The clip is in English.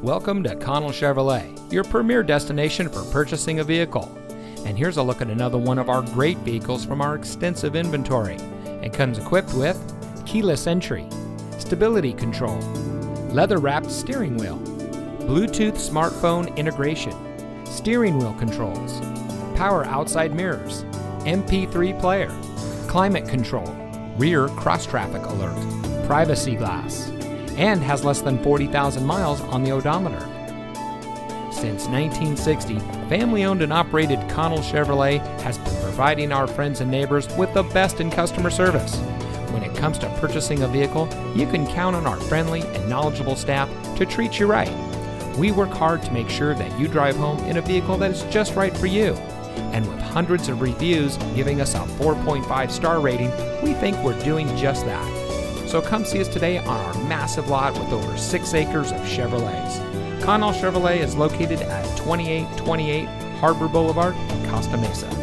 Welcome to Connell Chevrolet, your premier destination for purchasing a vehicle. And here's a look at another one of our great vehicles from our extensive inventory. It comes equipped with keyless entry, stability control, leather-wrapped steering wheel, Bluetooth smartphone integration, steering wheel controls, power outside mirrors, MP3 player, climate control, rear cross-traffic alert, privacy glass, and has less than 40,000 miles on the odometer. Since 1960, family-owned and operated Connell Chevrolet has been providing our friends and neighbors with the best in customer service. When it comes to purchasing a vehicle, you can count on our friendly and knowledgeable staff to treat you right. We work hard to make sure that you drive home in a vehicle that is just right for you. And with hundreds of reviews giving us a 4.5 star rating, we think we're doing just that. So come see us today on our massive lot with over 6 acres of Chevrolets. Connell Chevrolet is located at 2828 Harbor Boulevard in Costa Mesa.